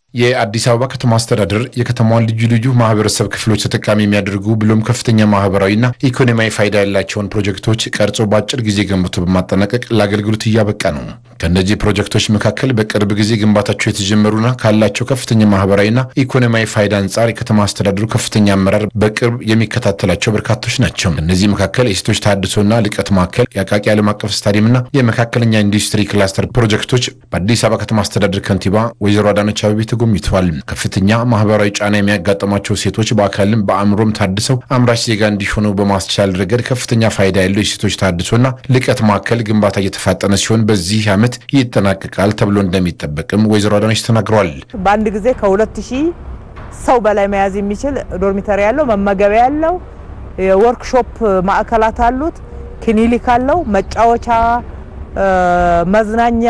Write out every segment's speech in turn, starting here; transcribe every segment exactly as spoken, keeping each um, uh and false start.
የአዲስ አበባ ከተማ አስተዳደር የከተማዋን ልዩ ልዩ ማህበረሰብ ክፍሎች ተጠቃሚ የሚያደርጉ ብሎም ከፍተኛ ማህበራዊና ኢኮኖሚያዊ ፋይዳ ያላቸውን ፕሮጀክቶች ቀርጾ በአጭር ጊዜ ገንብቶ በማጠናቀቅ ለአገልግሎት እያበቃ ነው። ከነዚህ ፕሮጀክቶች መካከል በቅርብ ጊዜ ግንባታቸው የተጀመሩና ካላቸው ከፍተኛ ማህበራዊና ኢኮኖሚያዊ ፋይዳ አንጻር የከተማ አስተዳደሩ ከፍተኛ አመራር በቅርብ የሚከታተላቸው በርካቶች ናቸው። እነዚህ መካከል የሴቶች ተሃድሶና ልቀት ማዕከል፣ የአቃቂ ዓለም አቀፍ ስታዲየምና የመካከለኛ ኢንዱስትሪ ክላስተር ፕሮጀክቶች በአዲስ አበባ ከተማ አስተዳደር ከንቲባ ወይዘሮ አዳነች አቤቤ ተጎብኝተዋል። ከፍተኛ ማህበራዊ ጫና የሚያጋጥማቸው ሴቶች በአካልም በአእምሮም ታድሰው አምራች ዜጋ እንዲሆኑ በማስቻል ረገድ ከፍተኛ ፋይዳ ያለው የሴቶች ተሃድሶና ልቀት ማዕከል ግንባታ እየተፋጠነ ሲሆን በዚህ ዓመት ይጠናቀቃል ተብሎ እንደሚጠበቅም ወይዘሮ አዳነች ተናግረዋል። በአንድ ጊዜ ከሁለት ሺህ ሰው በላይ መያዝ የሚችል ዶርሚተሪ ያለው መመገቢያ ያለው የወርክሾፕ ማዕከላት አሉት፣ ክሊኒክ አለው፣ መጫወቻ መዝናኛ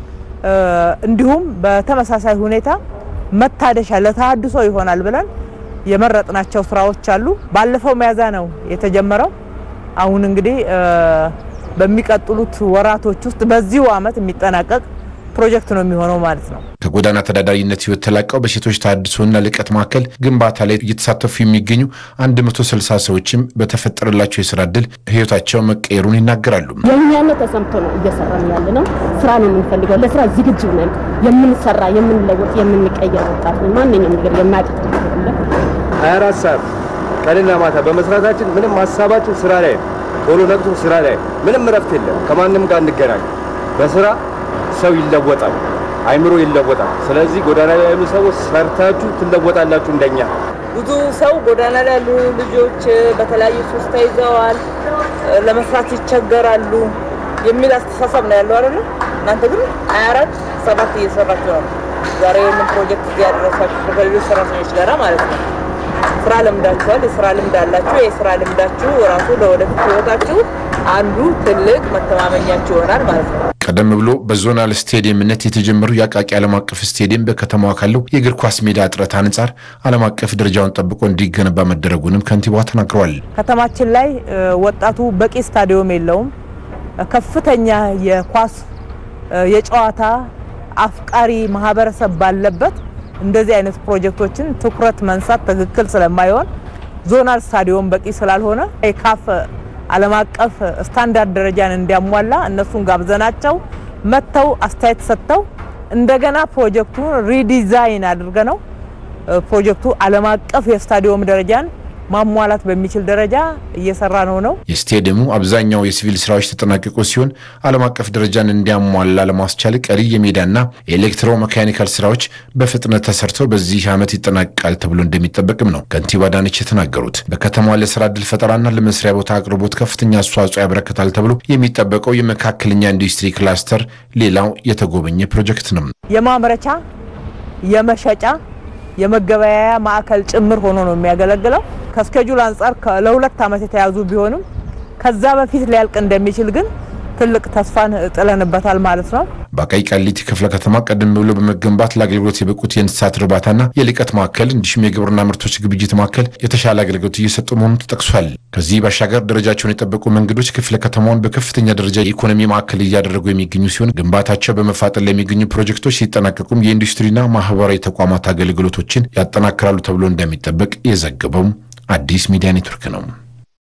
እንዲሁም በተመሳሳይ ሁኔታ መታደሻ ለተሃድሶ ይሆናል ብለን የመረጥናቸው ስራዎች አሉ። ባለፈው መያዛ ነው የተጀመረው። አሁን እንግዲህ በሚቀጥሉት ወራቶች ውስጥ በዚሁ ዓመት የሚጠናቀቅ ፕሮጀክት ነው የሚሆነው ማለት ነው። ከጎዳና ተዳዳሪነት ህይወት ተላቀው በሴቶች ተሃድሶና ልቀት ማዕከል ግንባታ ላይ እየተሳተፉ የሚገኙ አንድ መቶ ስልሳ ሰዎችም በተፈጠረላቸው የሥራ ዕድል ህይወታቸው መቀየሩን ይናገራሉ። የኛነት ተሰምቶ ነው እየሰራን ያለነው። ስራ ነው የምንፈልገው። ለስራ ዝግጁ ነን። የምንሰራ የምንለወጥ የምንቀየር ወጣት ነን። ማንኛውም ነገር የማያቅት አይደለም። ሃያ አራት ሰዓት ቀንና ማታ በመስራታችን ምንም ሐሳባችን ስራ ላይ ቶሎ ነቅቶ ስራ ላይ ምንም ረፍት የለም። ከማንም ጋር እንገናኝ። በስራ ሰው ይለወጣል፣ አይምሮ ይለወጣል። ስለዚህ ጎዳና ላይ ያሉ ሰዎች ሰርታችሁ ትለወጣላችሁ። እንደኛ ብዙ ሰው ጎዳና ላይ ያሉ ልጆች በተለያዩ ሱስ ተይዘዋል፣ ለመስራት ይቸገራሉ የሚል አስተሳሰብ ነው ያለው አይደል? እናንተ ግን ሃያ አራት ሰባት እየሰራችሁ ነው። ዛሬ ምን ፕሮጀክት ያደረሳችሁ ከሌሎች ሰራተኞች ጋር ማለት ነው። ስራ ልምዳችኋል፣ የስራ ልምድ አላችሁ። የስራ ልምዳችሁ ራሱ ለወደፊት ህይወታችሁ አንዱ ትልቅ መተማመኛችሁ ይሆናል ማለት ነው። ቀደም ብሎ በዞናል ስቴዲየምነት የተጀመሩ የአቃቂ ዓለም አቀፍ ስቴዲየም በከተማዋ ካለው የእግር ኳስ ሜዳ እጥረት አንጻር ዓለም አቀፍ ደረጃውን ጠብቆ እንዲገነባ መደረጉንም ከንቲባዋ ተናግረዋል። ከተማችን ላይ ወጣቱ በቂ ስታዲየም የለውም። ከፍተኛ የኳስ የጨዋታ አፍቃሪ ማህበረሰብ ባለበት እንደዚህ አይነት ፕሮጀክቶችን ትኩረት መንሳት ትክክል ስለማይሆን ዞናል ስታዲየም በቂ ስላልሆነ የካፍ ዓለም አቀፍ ስታንዳርድ ደረጃን እንዲያሟላ እነሱን ጋብዘናቸው መተው አስተያየት ሰጥተው እንደገና ፕሮጀክቱን ሪዲዛይን አድርገነው ፕሮጀክቱ ዓለም አቀፍ የስታዲየም ደረጃን ማሟላት በሚችል ደረጃ እየሰራ ነው ነው። የስቴዲየሙ አብዛኛው የሲቪል ስራዎች ተጠናቀቁ ሲሆን ዓለም አቀፍ ደረጃን እንዲያሟላ ለማስቻል ቀሪ የሜዳና ኤሌክትሮ ሜካኒካል ስራዎች በፍጥነት ተሰርተው በዚህ ዓመት ይጠናቀቃል ተብሎ እንደሚጠበቅም ነው ከንቲባ አዳነች የተናገሩት። በከተማዋ ለስራ ዕድል ፈጠራና ለመስሪያ ቦታ አቅርቦት ከፍተኛ አስተዋጽኦ ያበረክታል ተብሎ የሚጠበቀው የመካከለኛ ኢንዱስትሪ ክላስተር ሌላው የተጎበኘ ፕሮጀክት ነው። የማምረቻ የመሸጫ የመገበያያ ማዕከል ጭምር ሆኖ ነው የሚያገለግለው። ከስኬጁል አንፃር ለሁለት ዓመት የተያዙ ቢሆንም ከዛ በፊት ሊያልቅ እንደሚችል ግን ትልቅ ተስፋን ጥለንበታል ማለት ነው። በአቃቂ ቃሊቲ ክፍለ ከተማ ቀደም ብሎ በመገንባት ለአገልግሎት የበቁት የእንስሳት እርባታና የልቀት ማዕከል እንዲሁም የግብርና ምርቶች ግብይት ማዕከል የተሻለ አገልግሎት እየሰጡ መሆኑ ተጠቅሷል። ከዚህ ባሻገር ደረጃቸውን የጠበቁ መንገዶች ክፍለ ከተማውን በከፍተኛ ደረጃ የኢኮኖሚ ማዕከል እያደረጉ የሚገኙ ሲሆን ግንባታቸው በመፋጠን ላይ የሚገኙ ፕሮጀክቶች ሲጠናቀቁም የኢንዱስትሪና ማህበራዊ ተቋማት አገልግሎቶችን ያጠናክራሉ ተብሎ እንደሚጠበቅ የዘገበው አዲስ ሚዲያ ኔትወርክ ነው።